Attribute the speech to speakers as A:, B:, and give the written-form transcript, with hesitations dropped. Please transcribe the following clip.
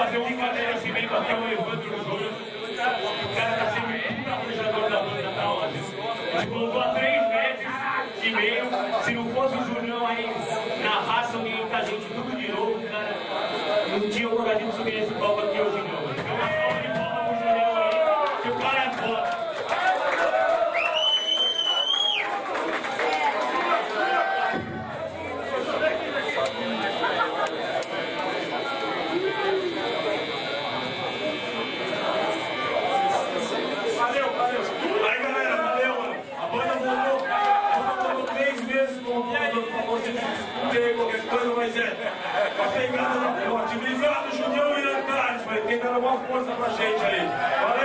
A: fazer um agradecimento aqui ao Evandro Júnior. O cara tá sendo um puta arranjador da banda, tá ótimo. Ele voltou há 3 meses e meio. Se não fosse o Junião aí na raça, orienta a gente tudo de novo, cara. Não tinha como a gente subir esse palco aqui hoje não. Então uma salva de palmas pro Junião aí, que o cara é foda.
B: Aí galera, valeu, mano. A banda voltou 3 meses com pra vocês descobrirem qualquer coisa, mas a pegada da forte. Obrigado, Julião e Antares, vai ter dado uma força pra gente aí. Valeu.